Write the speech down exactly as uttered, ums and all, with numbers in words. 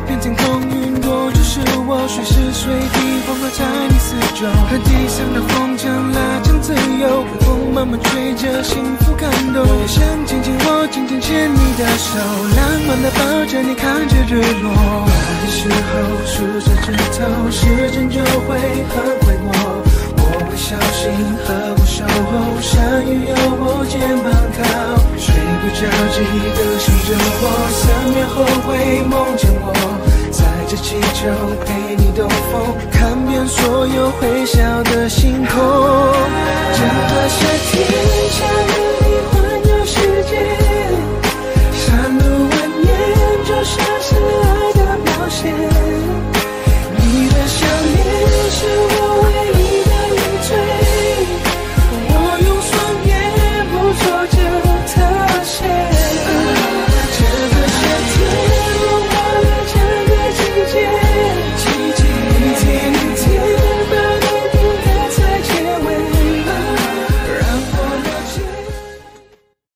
片天空，云朵就是我，随时随地环绕在你四周。和地上的风筝拉长自由，风慢慢吹着，幸福感动。我也想紧紧握，紧紧牵你的手，浪漫的抱着你，看着日落。的时候数着指头，时间就会很快过。我会小心呵护守候，山雨有我肩膀靠，睡不着记得守着我，三秒后会梦见我，载着气球陪你兜风，看遍所有会笑的星空。